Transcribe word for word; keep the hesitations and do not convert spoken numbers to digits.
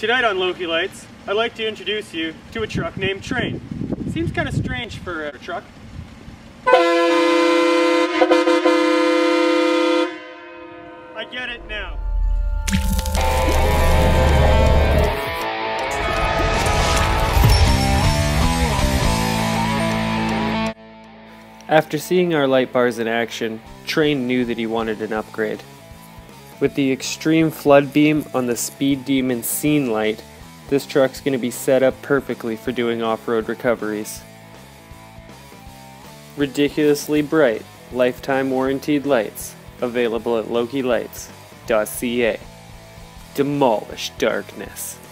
Tonight on Loki Lights, I'd like to introduce you to a truck named Train. Seems kind of strange for a truck. I get it now. After seeing our light bars in action, Train knew that he wanted an upgrade. With the extreme flood beam on the Speed Demon Scene Light, this truck's going to be set up perfectly for doing off-road recoveries. Ridiculously bright, lifetime warranted lights, available at loki lights dot c a. Demolish darkness.